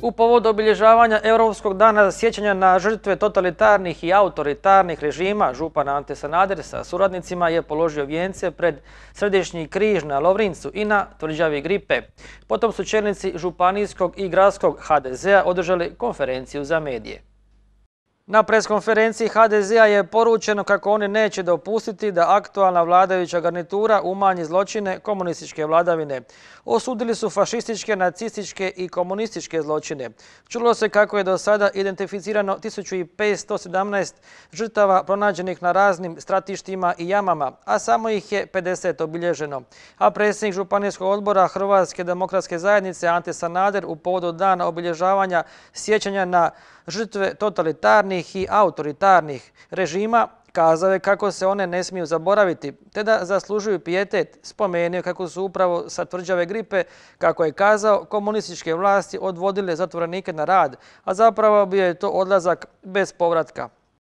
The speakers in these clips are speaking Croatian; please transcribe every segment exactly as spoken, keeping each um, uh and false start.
U povodu obilježavanja Europskog dana sjećanja na žrtve totalitarnih i autoritarnih režima, župan Ante Sanader sa suradnicima je položio vijence pred Središnji križ na Lovrincu i na tvrđavi Gripe. Potom su čelnici županijskog i gradskog ha de zea održali konferenciju za medije. Na preskonferenciji ha de zea je poručeno kako oni neće dopustiti da aktualna vladajuća garnitura umanji zločine komunističke vladavine. Osudili su fašističke, nacističke i komunističke zločine. Čulo se kako je do sada identificirano tisuću petsto sedamnaest žrtava pronađenih na raznim stratištima i jamama, a samo ih je pedeset obilježeno. A predsjednik Županijskog odbora Hrvatske demokratske zajednice Ante Sanader u povodu dana obilježavanja sjećanja na žrtve totalitarnih i autoritarnih režima kazao je kako se one ne smiju zaboraviti, te da zaslužuju pijetet. Spomenuo kako su upravo sa tvrđave Gripe, kako je kazao, komunističke vlasti odvodile zatvorenike na rad, a zapravo bio je to odlazak bez povratka.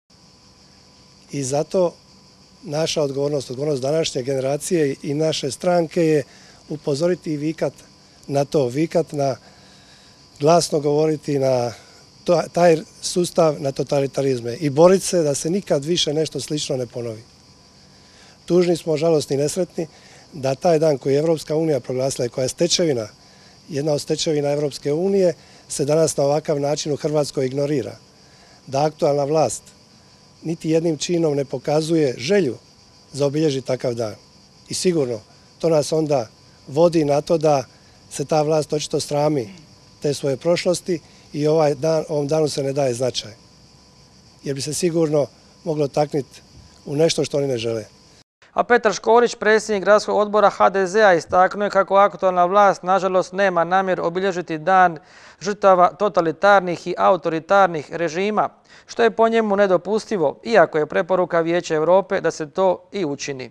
I zato naša odgovornost, odgovornost današnje generacije i naše stranke je upozoriti i vikat na to, vikat na glasno govoriti na taj sustav, na totalitarizme i boriti se da se nikad više nešto slično ne ponovi. Tužni smo, žalosni i nesretni da taj dan koji je Evropska unija proglasila i koja je stečevina, jedna od stečevina Evropske unije, se danas na ovakav način u Hrvatskoj ignorira. Da aktualna vlast niti jednim činom ne pokazuje želju za obilježiti takav dan. I sigurno to nas onda vodi na to da se ta vlast očito srami te svoje prošlosti i ovaj dan, ovom danu se ne daje značaj. Jer bi se sigurno moglo taknuti u nešto što oni ne žele. A Petar Škorić, predsjednik gradskog odbora ha de zea, istaknuo je kako aktualna vlast nažalost nema namjer obilježiti dan žrtava totalitarnih i autoritarnih režima, što je po njemu nedopustivo, iako je preporuka Vijeća Europe da se to i učini.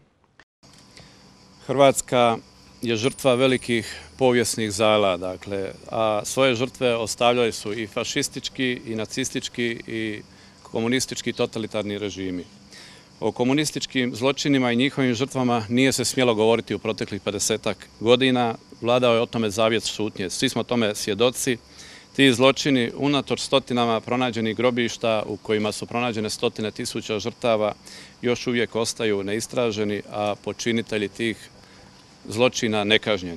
Hrvatska je žrtva velikih povijesnih zala, dakle, a svoje žrtve ostavljali su i fašistički, i nacistički, i komunistički totalitarni režimi. O komunističkim zločinima i njihovim žrtvama nije se smjelo govoriti u proteklih pedesetak godina. Vladao je o tome zavjet šutnje. Svi smo tome svjedoci. Ti zločini, unatoč stotinama pronađenih grobišta u kojima su pronađene stotine tisuća žrtava, još uvijek ostaju neistraženi, a počinitelji tih zločina nekažnjeni.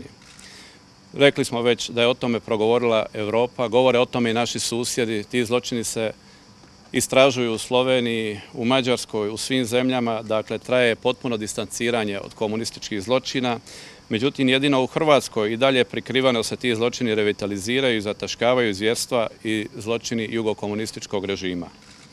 Rekli smo već da je o tome progovorila Europa, govore o tome i naši susjedi. Ti zločini se istražuju u Sloveniji, u Mađarskoj, u svim zemljama, dakle traje potpuno distanciranje od komunističkih zločina. Međutim, jedino u Hrvatskoj i dalje prikrivano se ti zločini revitaliziraju i zataškavaju zvjerstva i zločini jugokomunističkog režima.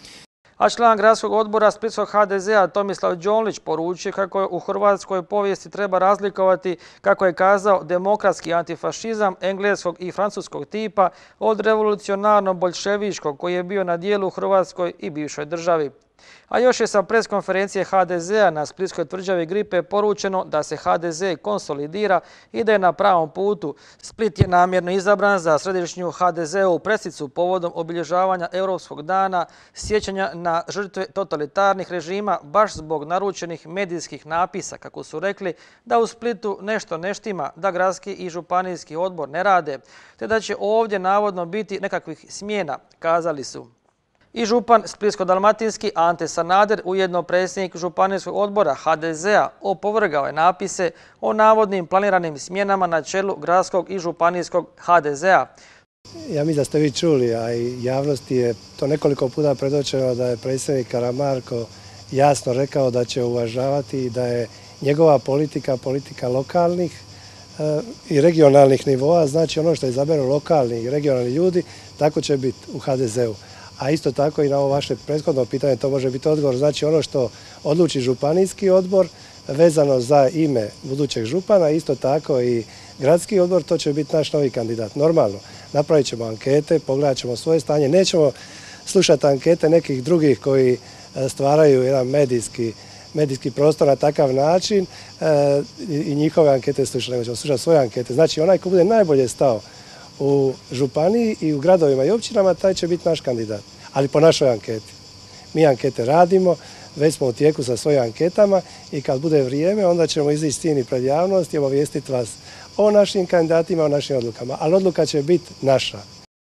A član gradskog odbora splitskog ha de zea Tomislav Đonlić poručuje kako u hrvatskoj povijesti treba razlikovati, kako je kazao, demokratski antifašizam engleskog i francuskog tipa od revolucionarno-boljševičkog koji je bio na dijelu u Hrvatskoj i bivšoj državi. A još je sa preskonferencije ha de zea na splitskoj tvrđavi Gripe poručeno da se ha de ze konsolidira i da je na pravom putu. Split je namjerno izabran za središnju ha de zeovu pressicu povodom obilježavanja Europskog dana sjećanja na žrtve totalitarnih režima baš zbog naručenih medijskih napisa, kako su rekli da u Splitu nešto ne štima, da gradski i županijski odbor ne rade, te da će ovdje navodno biti nekakvih smjena, kazali su. I župan splitsko-dalmatinski Ante Sanader, ujedno predsjednik županijskog odbora ha de zea, opovrgao je napise o navodnim planiranim smjenama na čelu gradskog i županijskog ha de zea. Ja mislim da ste vi čuli, a i javnosti je to nekoliko puta predočeno da je predsjednik Karamarko jasno rekao da će uvažavati i da je njegova politika politika lokalnih e, i regionalnih nivoa, znači ono što izaberu lokalni i regionalni ljudi, tako će biti u ha de zeu. A isto tako i na ovo vaše prethodno pitanje to može biti odgovor. Znači ono što odluči županijski odbor vezano za ime budućeg župana, isto tako i gradski odbor, to će biti naš novi kandidat. Normalno, napravit ćemo ankete, pogledat ćemo svoje stanje, nećemo slušati ankete nekih drugih koji stvaraju jedan medijski, medijski prostor na takav način e, i njihove ankete slušati, nego ćemo slušati svoje ankete. Znači onaj ko bude najbolje stao u županiji i u gradovima i općinama, taj će biti naš kandidat. Ali po našoj anketi. Mi ankete radimo, već smo u tijeku sa svojim anketama i kad bude vrijeme, onda ćemo izići s tim pred javnost i obavijestiti vas o našim kandidatima, o našim odlukama. Ali odluka će biti naša.